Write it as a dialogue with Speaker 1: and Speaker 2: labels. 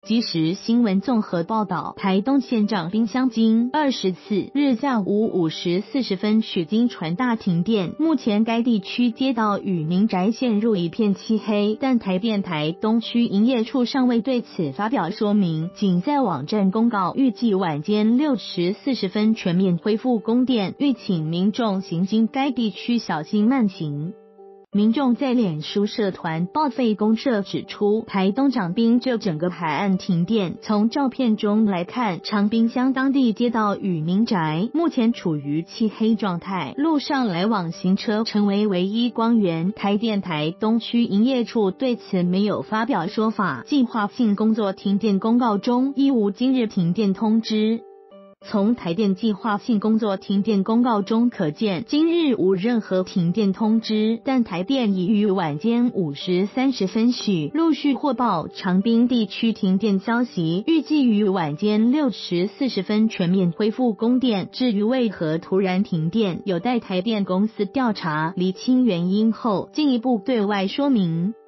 Speaker 1: 即时新闻综合报道，台东县长滨乡今24日下午5时40分许经传大停电，目前该地区街道与民宅陷入一片漆黑，但台电台东区营业处尚未对此发表说明，仅在网站公告预计晚间6时40分全面恢复供电，欲请民众行经该地区小心慢行。民众在脸书社团报废公社指出，台东长滨这整个海岸停电，从照片中来看，长滨乡当地街道与民宅目前处于漆黑状态，路上来往行车成为唯一光源。台电台东区营业处对此没有发表说法，计划性工作停电公告中亦无今日停电通知。从台电计划性工作停电公告中可见，今日无任何停电通知，但台电已于晚间5时30分许陆续获报长滨地区停电消息，预计于晚间6时40分全面恢复供电。至于为何突然停电，有待台电公司调查厘清原因后进一步对外说明。